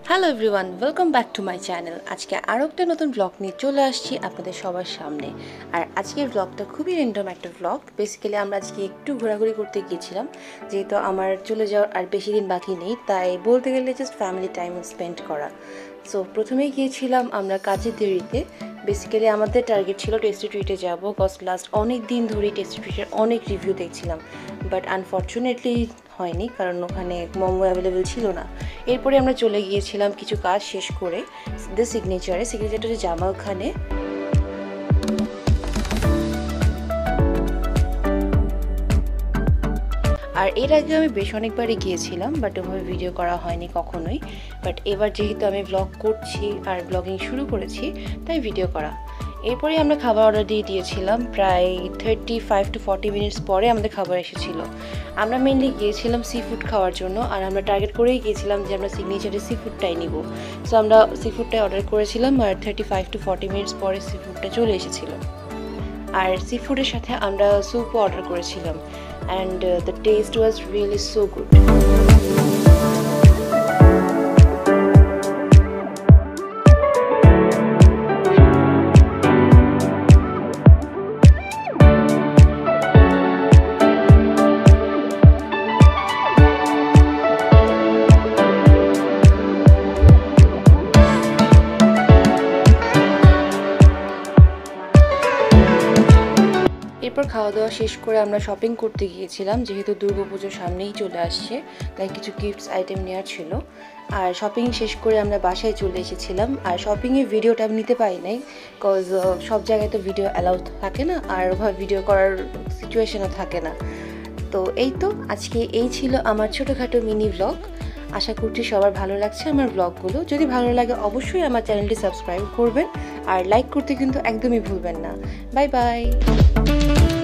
Hello everyone, welcome back to my channel. আজকে আরও একটা নতুন ব্লগ নিয়ে চলে আসছি আপনাদের সবার সামনে। আর আজকের ব্লগটা খুবই র্যান্ডম একটা ব্লগ। বেসিক্যালি আমরা আজকে একটু ঘোরাঘুরি করতে গিয়েছিলাম, যেহেতু আমার চলে যাওয়ার আর বেশি দিন বাকি নেই, তাই বলতে গেলে জাস্ট ফ্যামিলি টাইম স্পেন্ড করা। সো প্রথমেই গিয়েছিলাম আমরা কাজের দেরিতে। বেসিক্যালি আমাদের টার্গেট ছিল টেস্টি ট্রিটে যাবো, কজ লাস্ট অনেক দিন ধরেই টেস্টি ট্রিটের অনেক রিভিউ দেখছিলাম, বাট আনফর্চুনেটলি হয়নি, কারণ ওখানে মোমো অ্যাভেলেবেল ছিল না। এরপরে আমরা চলে গিয়েছিলাম কিছু কাজ শেষ করে দ্য সিগনেচারটা হচ্ছে জামাল খানে। আর এর আগে আমি বেশ অনেকবারই গিয়েছিলাম, বাট ওভাবে ভিডিও করা হয়নি কখনোই। বাট এবার যেহেতু আমি ব্লগ করছি আর ব্লগিং শুরু করেছি, তাই ভিডিও করা। এরপরে আমরা খাবার অর্ডার দিয়ে দিয়েছিলাম। প্রায় 35 to 40 মিনিটস পরে আমাদের খাবার এসেছিল। আমরা মেনলি গিয়েছিলাম সি ফুড খাওয়ার জন্য, আর আমরা টার্গেট করেই গিয়েছিলাম যে আমরা সিগনেচারের সি ফুডটাই নিব। সো আমরা সি ফুডটাই অর্ডার করেছিলাম, আর 35 to 40 মিনিটস পরে সি ফুডটা চলে এসেছিল। আর সি ফুডের সাথে আমরা স্যুপও অর্ডার করেছিলাম, and the taste was really so good. এরপর খাওয়া দাওয়া শেষ করে আমরা শপিং করতে গিয়েছিলাম, যেহেতু দুর্গাপুজোর সামনেই চলে আসছে, তাই কিছু গিফটস আইটেম নেওয়ার ছিল। আর শপিং শেষ করে আমরা বাসায় চলে এসেছিলাম। আর শপিংয়ের ভিডিওটা আমি নিতে পারি নাই, বিকজ সব জায়গায় তো ভিডিও অ্যালাউ থাকে না, আর ওভাবে ভিডিও করার সিচুয়েশনও থাকে না। তো এই তো আজকে এই ছিল আমার ছোটোখাটো মিনি ব্লগ। আশা করছি সবার ভালো লাগছে আমার ব্লগগুলো। যদি ভালো লাগে অবশ্যই আমার চ্যানেলটি সাবস্ক্রাইব করবেন, আর লাইক করতে কিন্তু একদমই ভুলবেন না। Bye by.